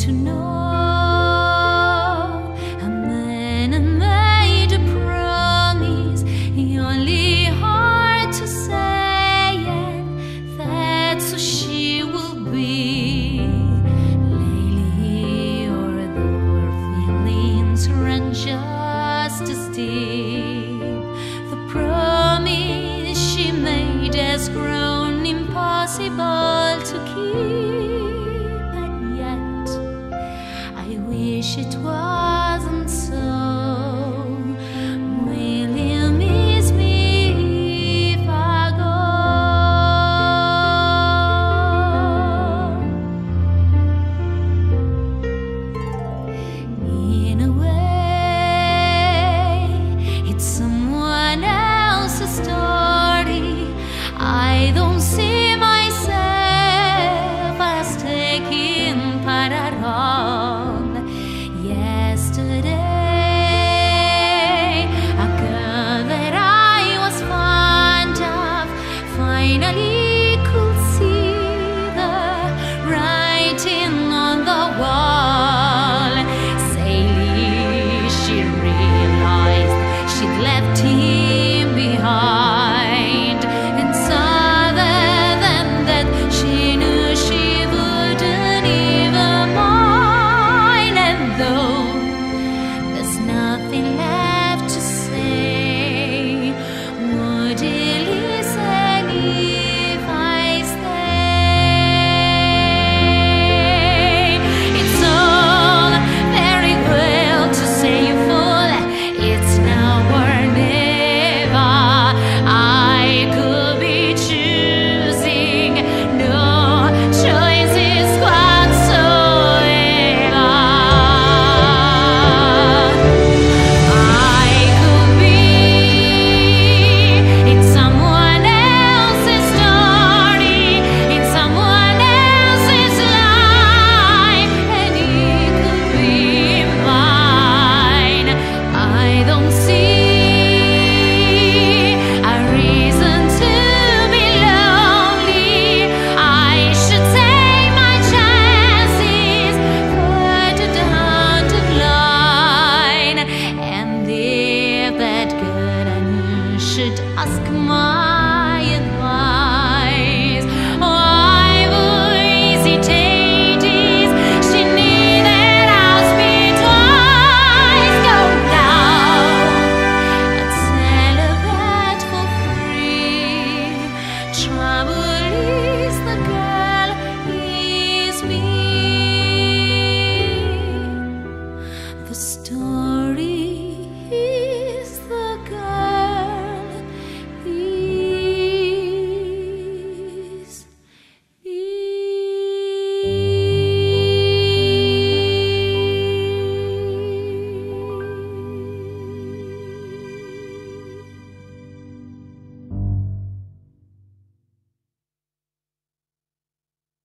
to know. And then I made a promise, only hard to say, and that's who she will be. Lately, our feelings run just as deep. The promise she made has grown impossible to keep, and yet I wish it wasn't so. Will you miss me if I go? In a way, it's someone else's story. I don't see myself as taking part at all.